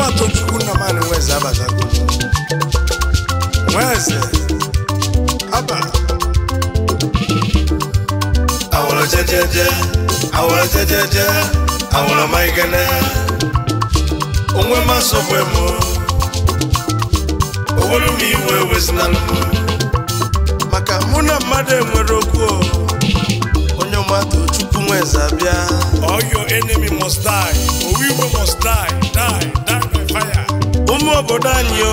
Onyeoma Tochukwu na mani nweze abatago. Nweze aba awolo jejeje awolo maigene Onyeoma sobwemo owolu mi iwe wezinalumo maka muna mmadụ enwere okwu Onyeoma Tochukwu nweze abịa. All your enemy must die. Owiwe must die by fire. Ụmụ obodo anyị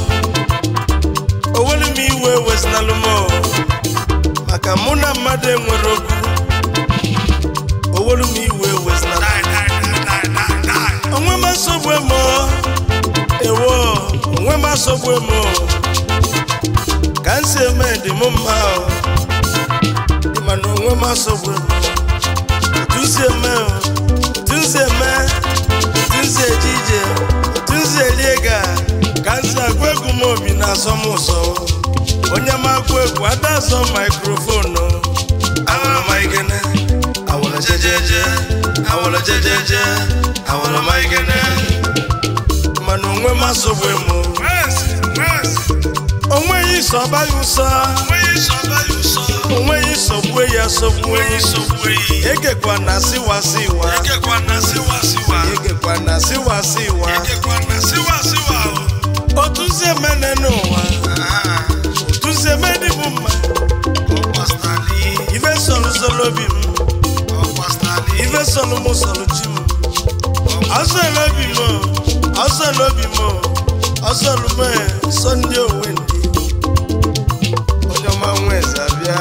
owelu m iwe wezinalumo maka muna mmadụ enwere okwu owelu m iwe wezinalumo. Onyeoma sobwemo ewo Onyeoma sobwemo ka nsi eme dị m mma mana Onyeoma sobwemo tunsi ejije tunsi eliega ka nsi agwa egwu m obi na-asọ m ụsọ onye ma agwa egwu ada asọ mikrofonu awara maigene awara jejeje awara maigene mana Onyeoma sobwemo onweghị isi ọbaghị ụsọ onweghị nsogbu ya sogbu egekwa na siwasiwa otuzi emene n'ụwa otuzi emene bụ mma ife solu obi m ife solu m solu chi m ọsọlụ obi m ọsọlụ m sọ ndị onwe ndị Onyeoma nweze abịa.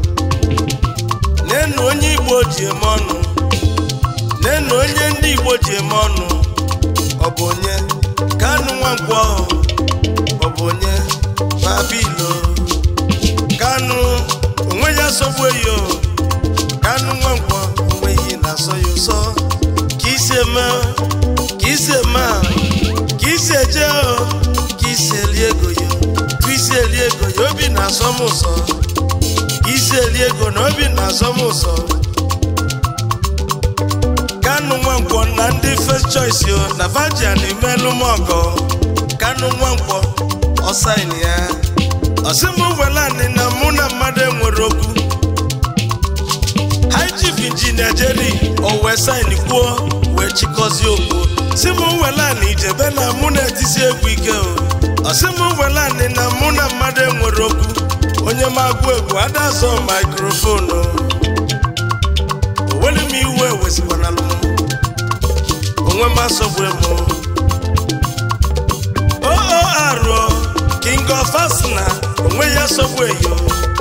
Nenu onye Igbo ji eme ọnụ nenu onye ndị Igbo ji eme ọnụ ọ bụ onye Kanu Nwankwo ọ bụ onye Babilo Kanu onwe ya sogbu eyo Kanu Nwankwo onweghị na-asọ ya ụsọ ka isi eme ka isi eje ka isi eli ego ya isi eli ego ya obi na-asọ m ụsọ isi eli ego na obi na-asọ m ụsọ Kanu Nwankwo na ndị first choice na Virgin imelu m ọgọ Kanu Nwankwo ọsaini ya ọsị m welani na mụ na mmadụ enwere okwu High Chief Engineer Jerry owe saini kwuo wee chịkọzie okwu si m welani ijebe na mụ na-etisi egwu ike Osimu welani na mụ na mmadụ enwere okwu onye ma agwa egwu ada asọ mikrofonu owelu m iwe wezikwanalụ Onyeoma sobwemo arụ King of Asna onwe ya sogbu eyo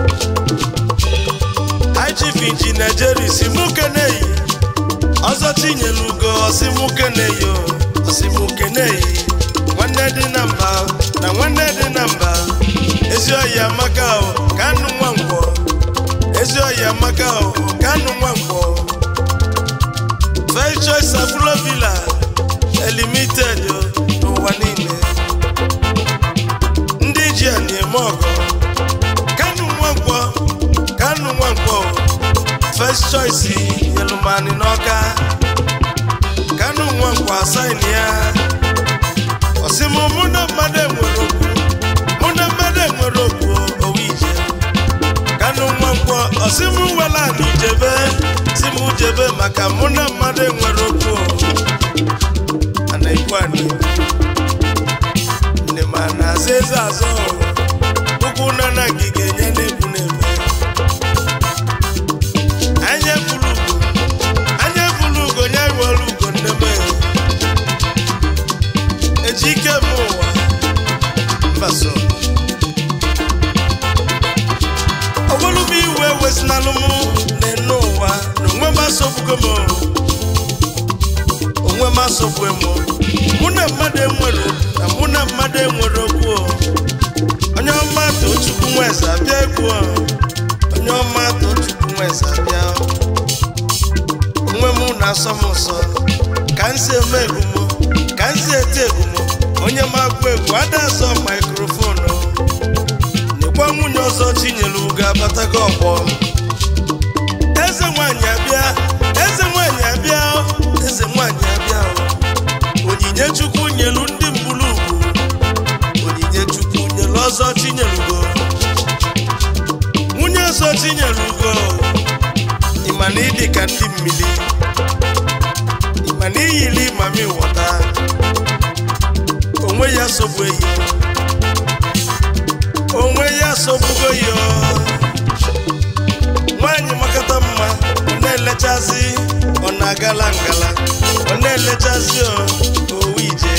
High Chief Engineer Jerry si mụ keneyi ọzọ tinyere ugo osimu keneyi nwanne dị na mba na nwanne dị na mba ezi oyi amaka Kanu Nwankwo ezi oyi amaka Kanu Nwankwo First Choice Afro Villa Limited n'ụwa niile ndị ji a na-eme ọgọ Kanu Nwankwo First Choice Yelumani n'Ọka Kanu Nwankwo asaini ya Osimu muna mmadụ enwere okwu owije Kanu Nwankwo osimu welani jebe simu jebe maka muna mmadụ enwere okwu anayikwani nne ma na-aza eze azọ ukwu na ngige nye na-ekwu na-eme anya bulu ugo nye ruolu ugo nneme ejike m ụwa mbaso owelu m iwe wezinalụ m n'enu ụwa na Onyeoma sobwemo mụ na mmadụ enwere okwu Onyeoma Tochukwu nweze abịa egwu Onyeoma Tochukwu nweze abịa onwe m na-asọ m ụsọ ka nsi eme egwu m ka nsi eti egwu m onye ma agwa egwu ada asọ mikrofonu nekwa nwunye ọzọ tinyere ugo abatago ọgbọ eze nwanyị abịa Chukwu nyelu ndị mbulugu onyinye Chukwu nyelu ọzọ tinyelugo nwunye ọzọ tinyelugo ịma na ịdị ka ndị mmiri ịma na iyili mami wọta onwe ya sogbu eyi onwe ya sogbugo yo nwaanyị makata mma ọ na-elechazi ọ na-agala ngala ọ na-elechazi owu ije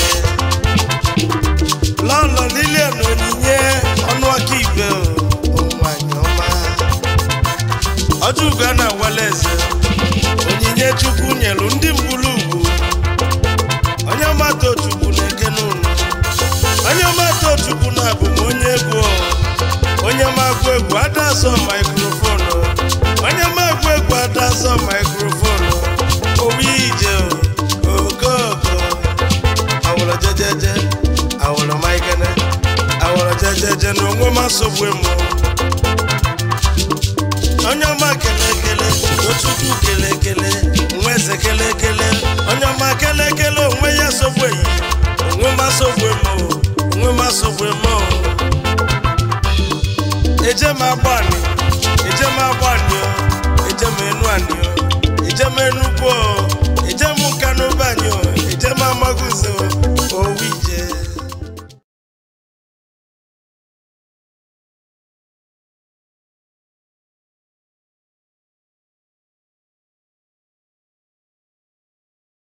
lọlọ niile na onyinye ọnụ aka ibe nwaanyị ọma ọjụgo a na-awala eze onyinye Chukwu nyelu ndị mbulugu Onyeoma Tochukwu na-ekene unu Onyeoma Tochukwu na-abụ m onye egwu Onyeoma agụ egwu ada asọ maikrofonu Onyeoma agụ egwu ada asọ maikrofonu owu ije ogogo awụrụ jejeje awụrụ maikene awụrụ jejeje na onwe m asọgbu m Onyeoma kelekele Tochukwu kelekele nwa eze kelekele Onyeoma kelekele onwe ya sogbu eyi onwe m asọgbu m onwe m asọgbu m eje m agbani eje m enu ani